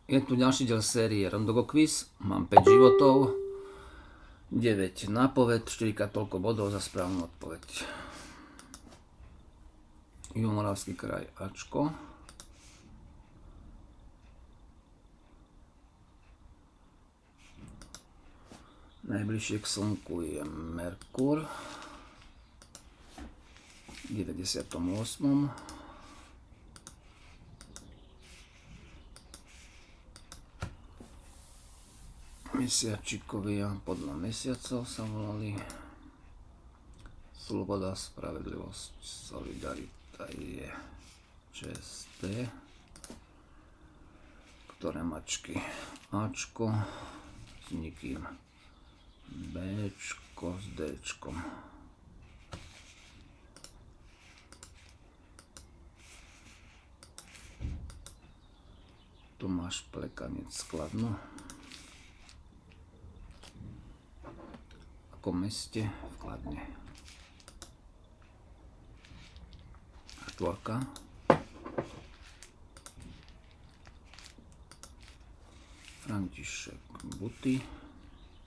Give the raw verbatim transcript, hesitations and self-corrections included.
Je tu ďalší diel série Rondogo Quiz. Mám päť životov, deväť nápoved, štyrikrát toľko bodov za správnu odpoveď. Juhomoravský kraj Ačko. Najbližšie k Slnku je Merkur v deväťdesiatom ôsmom. Mesiačikovia podľa mesiacov sa volali. Sloboda, spravedlivosť, solidarita je ČST. Ktoré mačky? Ačko s nikým. Bčko s Dčkom. Tomáš Plekanec Kladno. V meste v Kladne. Štvorka. František Buty.